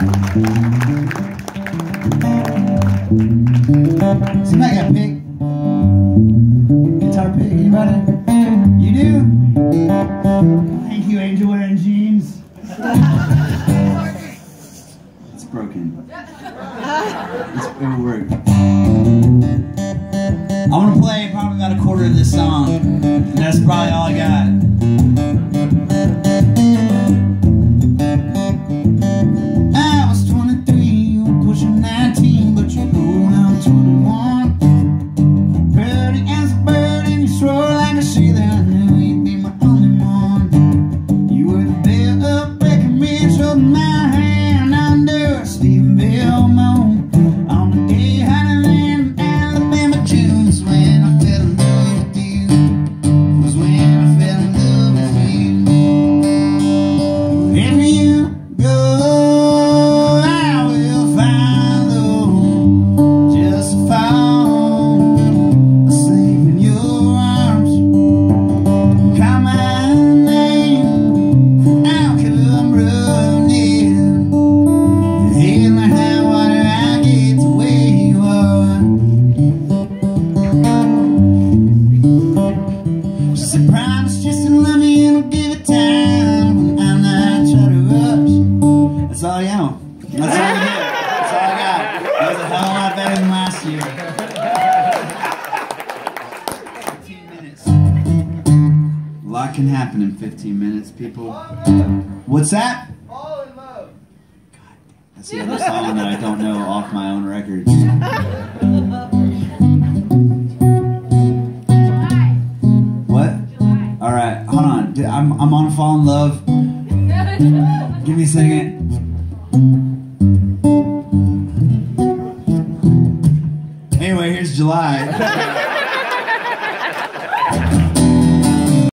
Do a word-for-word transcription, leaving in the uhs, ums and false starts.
Somebody got a pick? Guitar pick, anybody? You do? Thank you, Angel wearing jeans. It's broken. It's, it'll work. I want to play probably about a quarter of this song, and that's probably all I got. I was twenty-three, pushing nineteen, but you know now I'm twenty-one. Pretty as a bird, and you swore like a sailor. I knew you'd be my only one. You were the bell up, breaking me, holding my hand under a Stephenville moon. On the day hotter than Alabama tunes, when I fell in love with you, was when I fell in love with you. Wherever you go, I will follow, just to fall asleep in your arms. Call my name, I'll come running. Feel like hot water, I get to where you are. She said, promise just to love me and I'll give it time. When I'm not trying to rush. That's all I got. That's all I got. That's all I got. That was a hell of a lot better than last year. fifteen minutes. A lot can happen in fifteen minutes, people. What's that? All in love. That's the other song that I don't know off my own records. What? Alright, hold on. D- I'm, I'm on Fall in Love. Give me a second. Anyway, here's July.